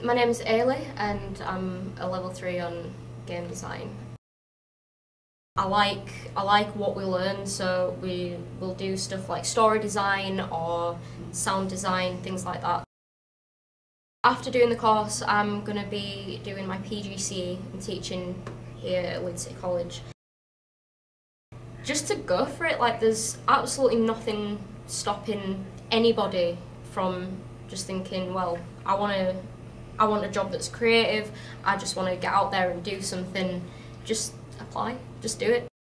My name's Ailey and I'm a level 3 on game design. I like what we learn, so we will do stuff like story design or sound design, things like that. After doing the course, I'm going to be doing my PGCE and teaching here at Leeds City College. Just to go for it, like there's absolutely nothing stopping anybody from just thinking, well, I want a job that's creative, I just want to get out there and do something. Just apply, just do it.